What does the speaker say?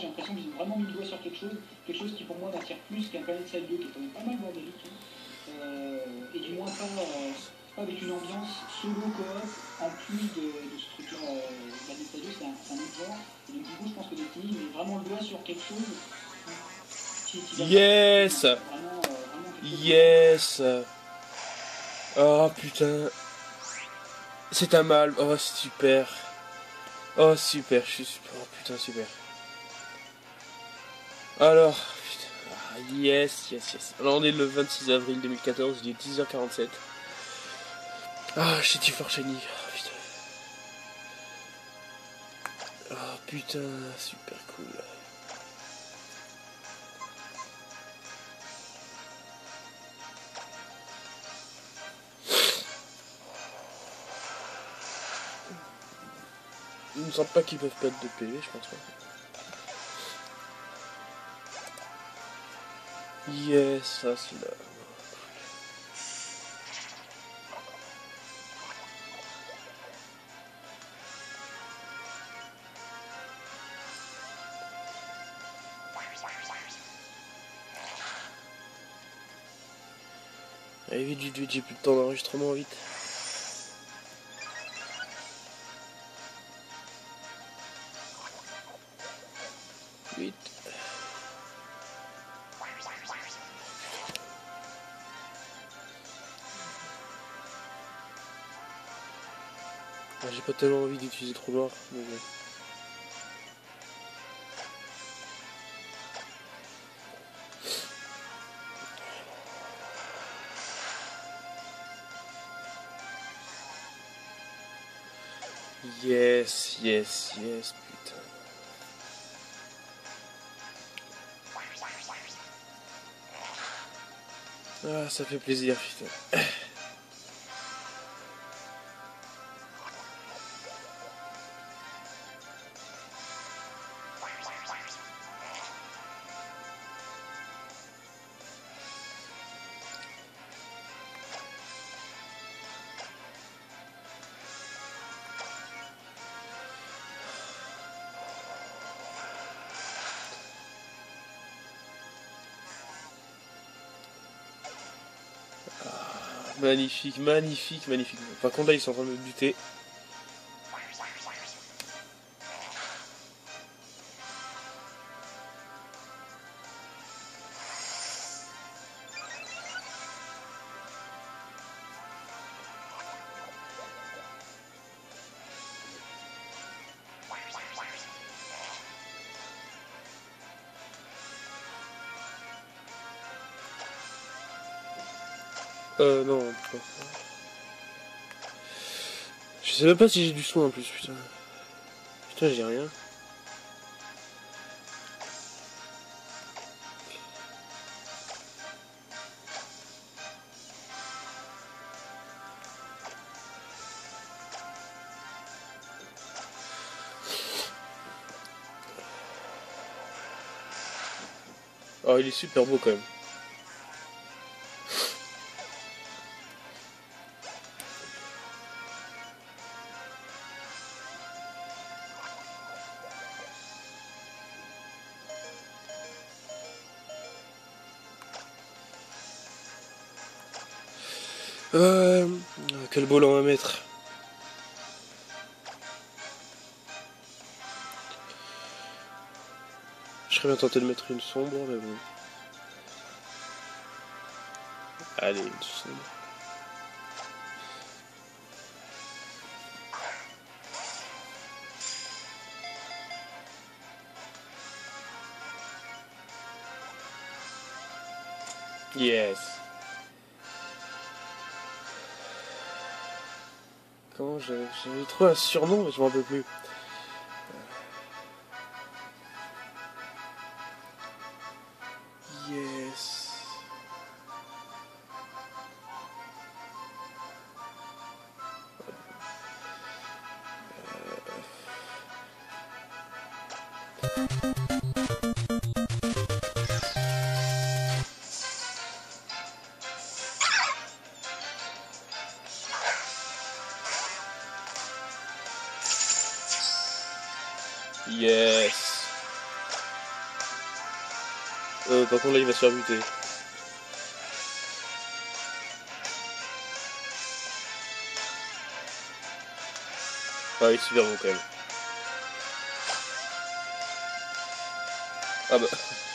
l'impression qu'ils ont vraiment mis le doigt sur quelque chose qui pour moi m'attire plus qu'un Planet Side 2 qui est quand même pas mal bordélique, et du moins pas avec une ambiance solo coop en plus de ce truc-là. Planet Side 2 c'est un autre genre, et donc du coup je pense que Destiny met vraiment le doigt sur quelque chose qui va Yes, vraiment quelque chose yes. Oh putain, c'est un mal. Oh super. Oh super, je suis super. Oh putain super. Alors, putain. Ah, yes, yes, yes. Alors on est le 26 avril 2014, il est 10h47. Ah, Shitty for Shiny. Oh putain. Oh putain, super cool. Il me semble pas qu'ils peuvent perdre de PV, je pense pas. Yes, ça c'est là. Allez vite, vite, vite, j'ai plus de temps d'enregistrement, vite. Vite. Ah, j'ai pas tellement envie d'utiliser trop noir, mais bon. Yes, yes, yes, putain. Ah, ça fait plaisir, putain. Magnifique, magnifique, magnifique. Par contre là ils sont en train de me buter. Non. Je sais même pas si j'ai du soin en plus, putain. Putain, j'ai rien. Oh, il est super beau quand même. Quel bol on va mettre? Je serais bien tenté de mettre une sombre, mais bon. Allez, une sombre. Yes. Comment j'avais trouvé un surnom, mais je m'en rappelle plus. Yes. Yes. Par contre là il va se faire buter. Ah il est super beau quand même. Ah bah